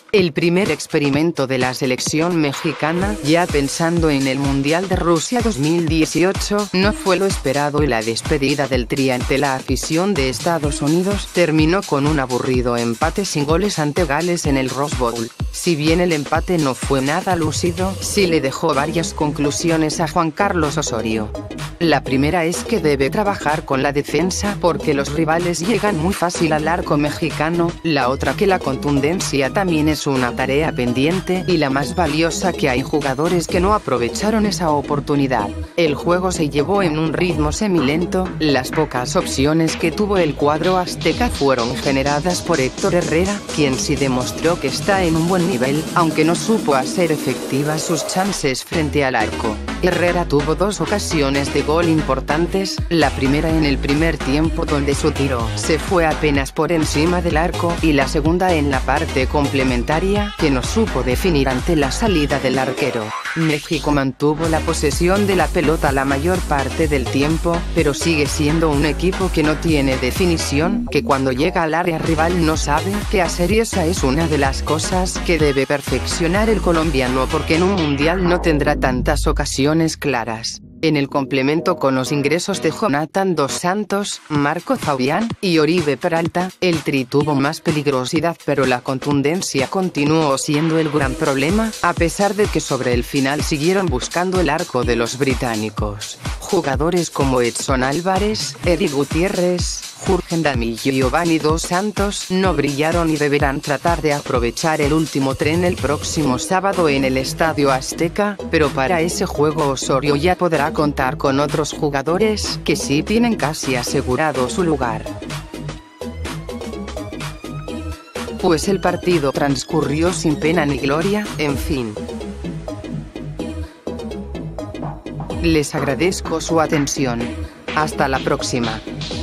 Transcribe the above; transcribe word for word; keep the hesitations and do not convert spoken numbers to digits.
El primer experimento de la selección mexicana, ya pensando en el Mundial de Rusia dos mil dieciocho, no fue lo esperado y la despedida del Tri ante la afición de Estados Unidos terminó con un aburrido empate sin goles ante Gales en el Rose Bowl. Si bien el empate no fue nada lúcido, sí le dejó varias conclusiones a Juan Carlos Osorio. La primera es que debe trabajar con la defensa porque los rivales llegan muy fácil al arco mexicano, la otra que la contundencia también es una tarea pendiente y la más valiosa, que hay jugadores que no aprovecharon esa oportunidad. El juego se llevó en un ritmo semilento, las pocas opciones que tuvo el cuadro azteca fueron generadas por Héctor Herrera, quien sí demostró que está en un buen nivel, aunque no supo hacer efectivas sus chances frente al arco. Herrera tuvo dos ocasiones de gol importantes, la primera en el primer tiempo donde su tiro se fue apenas por encima del arco, y la segunda en la parte complementaria, que no supo definir ante la salida del arquero. México mantuvo la posesión de la pelota la mayor parte del tiempo, pero sigue siendo un equipo que no tiene definición, que cuando llega al área rival no sabe qué hacer, y esa es una de las cosas que debe perfeccionar el colombiano, porque en un mundial no tendrá tantas ocasiones claras. En el complemento con los ingresos de Jonathan Dos Santos, Marco Fabián y Oribe Peralta, el Tri tuvo más peligrosidad, pero la contundencia continuó siendo el gran problema, a pesar de que sobre el final siguieron buscando el arco de los británicos. Jugadores como Edson Álvarez, Eric Gutiérrez, Jürgen Damm y Giovanni Dos Santos no brillaron y deberán tratar de aprovechar el último tren el próximo sábado en el Estadio Azteca, pero para ese juego Osorio ya podrá contar con otros jugadores que sí tienen casi asegurado su lugar. Pues el partido transcurrió sin pena ni gloria, en fin. Les agradezco su atención. Hasta la próxima.